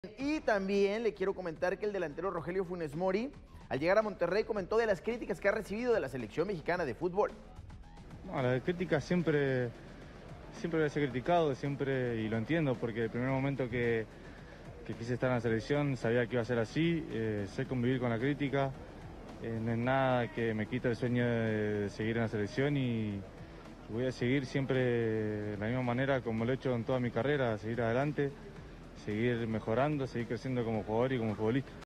Y también le quiero comentar que el delantero Rogelio Funes Mori, al llegar a Monterrey, comentó de las críticas que ha recibido de la selección mexicana de fútbol. No, la crítica siempre voy a ser criticado, siempre, y lo entiendo, porque el primer momento que quise estar en la selección sabía que iba a ser así, sé convivir con la crítica, no es nada que me quite el sueño de seguir en la selección y voy a seguir siempre de la misma manera como lo he hecho en toda mi carrera, seguir adelante, seguir mejorando, seguir creciendo como jugador y como futbolista.